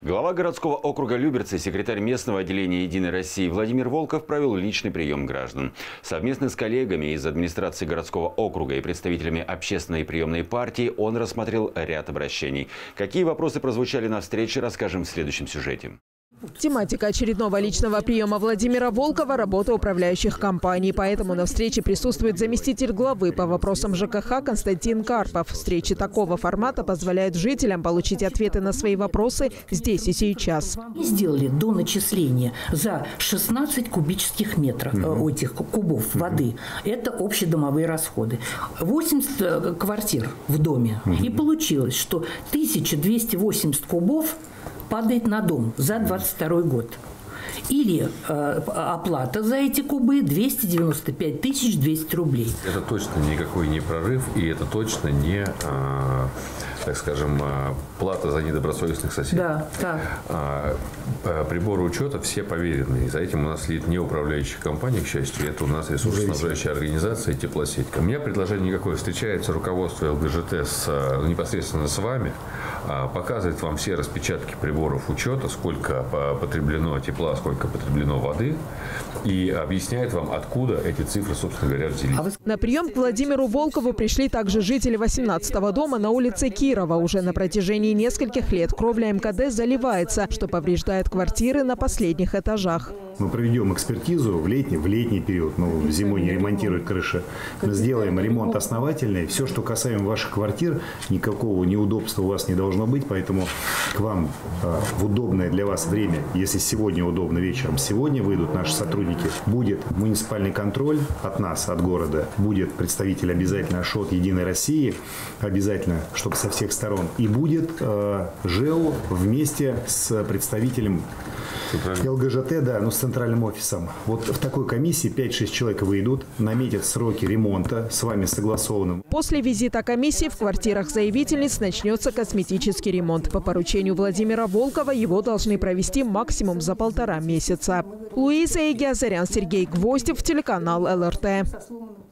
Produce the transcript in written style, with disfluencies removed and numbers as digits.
Глава городского округа Люберцы, секретарь местного отделения «Единой России» Владимир Волков провел личный прием граждан. Совместно с коллегами из администрации городского округа и представителями общественной приемной партии он рассмотрел ряд обращений. Какие вопросы прозвучали на встрече, расскажем в следующем сюжете. Тематика очередного личного приема Владимира Волкова – работа управляющих компаний. Поэтому на встрече присутствует заместитель главы по вопросам ЖКХ Константин Карпов. Встречи такого формата позволяют жителям получить ответы на свои вопросы здесь и сейчас. Сделали до начисления за 16 кубических метров этих кубов воды. Это общедомовые расходы. 80 квартир в доме. И получилось, что 1280 кубов падает на дом за 2022 год. Или оплата за эти кубы 295 200 рублей. Это точно никакой не прорыв, и это точно не, так скажем, плата за недобросовестных соседей. Да, так. Приборы учета все поверенные. За этим у нас следит не управляющая компания, к счастью, это у нас ресурсоснабжающая организация «Теплосеть». У меня предложение никакое. Встречается руководство ЛГЖТ непосредственно с вами, показывает вам все распечатки приборов учета, сколько потреблено тепла, сколько потреблено воды, и объясняет вам, откуда эти цифры, собственно говоря, взялись. На прием к Владимиру Волкову пришли также жители 18-го дома на улице Кирова. Уже на протяжении нескольких лет кровля МКД заливается, что повреждает квартиры на последних этажах. Мы проведем экспертизу в летний период, зимой не ремонтируют крыши. Мы сделаем ремонт основательный. Все, что касаемо ваших квартир, никакого неудобства у вас не должно быть. Поэтому к вам в удобное для вас время, если сегодня удобно вечером, сегодня выйдут наши сотрудники. Будет муниципальный контроль от нас, от города. Будет представитель обязательно от «Единой России», обязательно, чтобы со всех сторон. И будет ЖЭУ вместе с представителем ЛГЖТ, с центральным офисом. Вот в такой комиссии 5-6 человек выйдут, наметят сроки ремонта с вами согласованным. После визита комиссии в квартирах заявительниц начнется косметический ремонт. По поручению Владимира Волкова его должны провести максимум за 1,5 месяца. Луиза Егиазарян, Сергей Гвоздев, телеканал ЛРТ.